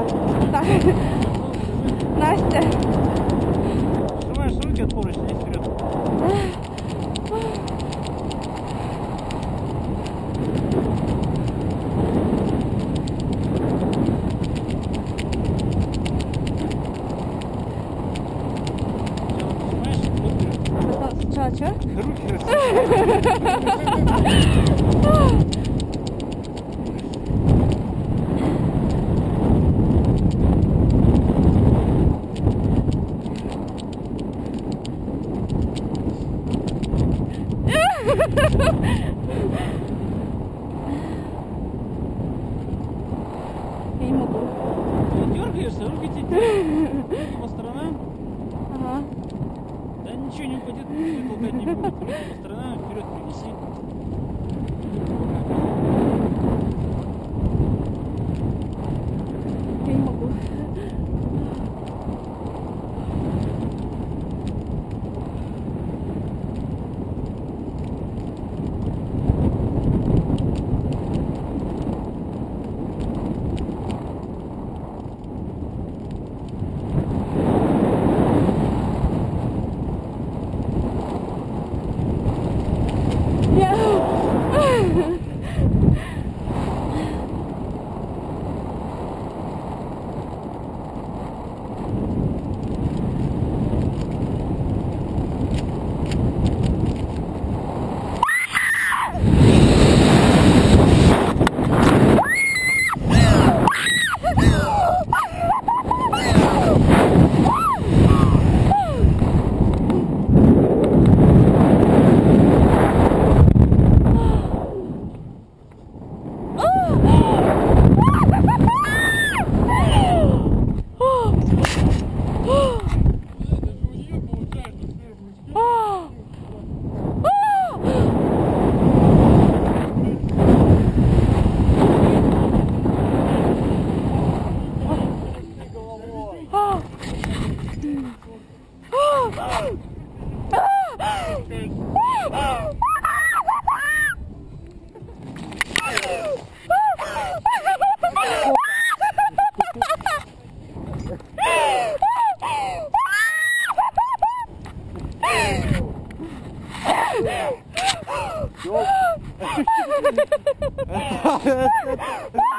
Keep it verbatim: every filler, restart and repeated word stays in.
Так. Настя. Снимаешь руки от поручня и вперед. Сначала что? Руки Я не могу. Ты дергаешься, руки тебе дергают. По сторонам. Ага. Да ничего не упадет, ты толкать не будет. Руки по сторонам, вперед принеси. Я не могу. Все.